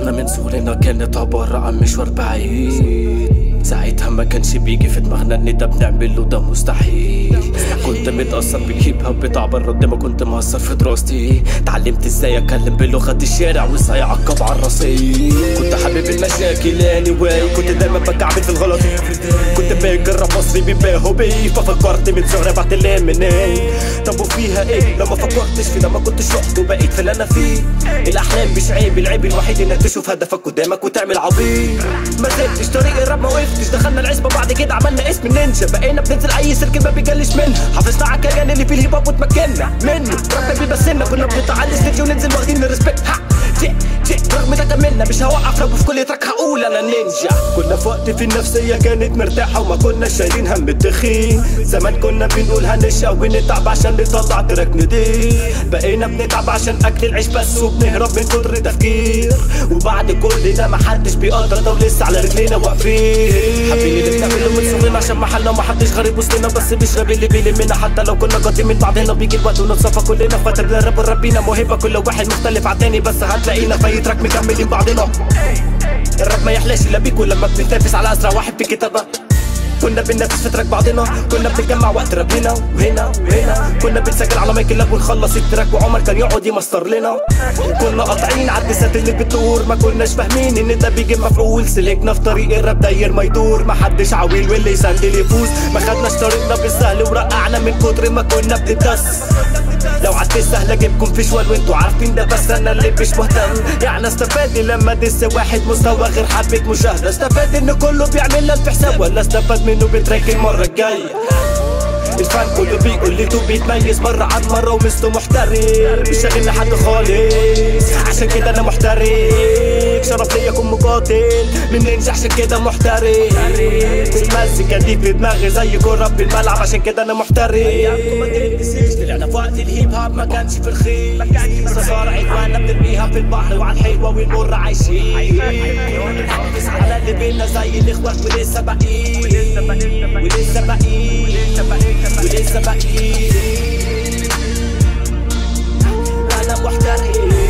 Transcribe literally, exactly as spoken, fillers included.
طريقنا من صغرنا كانت عبارة عن مشوار بعيد، ساعتها ما كانش بيجي في دماغنا ان ده بنعمله ده مستحيل. كنت متأثر بالهيب هوب بتاع بره قد ما كنت مقصر في دراستي. اتعلمت ازاي اتكلم بلغة الشارع وازاي اعقب على الرصيد. كنت حابب المشاكل anyway، كنت دايما بكعبل في الغلط. كنت بجرب مصري بيباهوا بيه، ففكرت من صغري بعتلم منين. طب وفيها ايه لو ما فكرتش في ده؟ ما كنتش رحت وبقيت في اللي انا فيه. الاحلام مش عيب، العيب الوحيد انك تشوف هدفك قدامك وتعمل عبيط. ما سبتش طريق الراب ما وقفتش، دخلنا العزبه بعد كده عملنا اسم النينجا. بقينا بننزل اي سيركل ما بيجلش منها، حافظنا على الكيان اللي فيه الهيب هوب وتمكنا منه. راب بيبسلنا كنا بنطلع على الاستديو وننزل واخدين الريسبكت. ها جي جي رغم ده كملنا مش هوقف راب في كل تراك هقول انا نينجا. كنا في وقت في النفسيه كانت مرتاحه وما كنا شايلين هم التخين. زمان كنا بنقول هنشقى ونتعب عشان نطلع تراك نضيف. بقينا بنتعب عشان اكل العيش بس وبنهرب من كتر تفكير. وبعد كل ده محدش بيقدر ولسه على رجلينا واقفين. حابين اللي بنعمله من صغرنا عشان محلنا ومحدش غريب وسطنا، بس مش راب اللي بيلمنا حتى لو كنا قادمين من بعضنا. بيجي الوقت ونتصفى كلنا في فترة الراب والرابينا موهبة، كل واحد مختلف عن تاني بس هتلاقينا في تراك مكملين بعضنا. الراب ما يحلاش الا بيك ولما بنتنافس على اسرع واحد في كتابة. كنا بننافس في تراك بعضنا، كنا بنتجمع وقت راب هنا وهنا وهنا. كنا بنسجل على مايك اللاب ونخلص التراك وعمر كان يقعد يمستر لنا. كنا قاطعين على الدسات اللي بتدور، ما كناش فاهمين ان ده بيجي مفعول. سلكنا في طريق الراب داير ما يدور، ما حدش عويل واللي يسندل يفوز. ما خدناش طريقنا بالسهل ورقعنا من كتر ما كنا بنتدس. لو عدت سهل اجيبكم في شوال وانتوا عارفين ده، بس انا اللي مش مهتم. يعني استفاد لما دس واحد مستوى غير حبة مشاهدة؟ استفاد ان كله بيعمل لنا في حساب، ولا استفاد منه بتراك المرة الجاية؟ الفن كله بيقول لي تو بيتميز مرة عن مرة ومثله محترف، مش شاغلني حد خالص عشان كده انا محترف. شرف ليا اكون مقاتل من نينجا عشان كده محترف. المزيكا دي في دماغي زي كورة في الملعب عشان كده انا محترف. طلعنا في وقت الهيب هوب ما كانش في رخيص، صار عدوانا بنرميها في البحر وعلى الحلوة والمرة عايشين. بنحافظ على اللي بينا زي الاخوات ولسه باقيين ولسه باقيين ولسه باقيين. أنا محترف.